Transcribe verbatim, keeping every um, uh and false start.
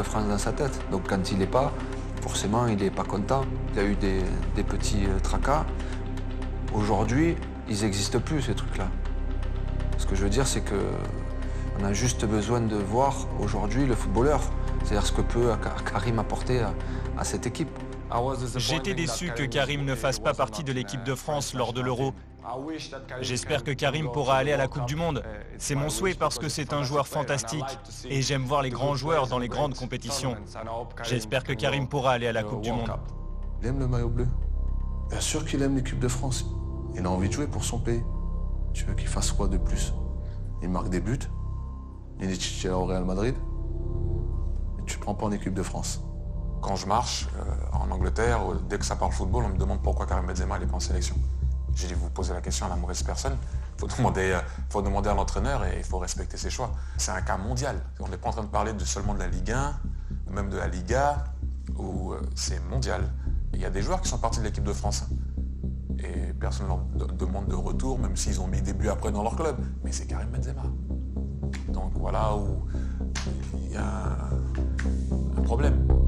France dans sa tête. Donc quand il n'est pas, forcément, il n'est pas content. Il a eu des, des petits tracas. Aujourd'hui, ils n'existent plus, ces trucs-là. Ce que je veux dire, c'est qu'on a juste besoin de voir aujourd'hui le footballeur. C'est-à-dire ce que peut Karim apporter à, à cette équipe. J'étais déçu que Karim ne fasse pas partie de l'équipe de France lors de l'Euro. J'espère que Karim pourra aller à la Coupe du Monde. C'est mon souhait parce que c'est un joueur fantastique et j'aime voir les grands joueurs dans les grandes compétitions. J'espère que Karim pourra aller à la Coupe du Monde. Il aime le maillot bleu. Bien sûr qu'il aime l'équipe de France. Il a envie de jouer pour son pays. Tu veux qu'il fasse quoi de plus? Il marque des buts. Il est titulaire au Real Madrid. Et tu ne prends pas en équipe de France. Quand je marche euh, en Angleterre, dès que ça parle football, on me demande pourquoi Karim Benzema n'est pas en sélection. J'ai dit, vous posez la question à la mauvaise personne. Il faut demander, euh, faut demander à l'entraîneur et il faut respecter ses choix. C'est un cas mondial. On n'est pas en train de parler de, seulement de la Ligue un, ou même de la Liga, où euh, c'est mondial. Il y a des joueurs qui sont partis de l'équipe de France. Et personne ne leur demande de retour, même s'ils ont mis des buts après dans leur club. Mais c'est Karim Benzema. Donc voilà où il y a un, un problème.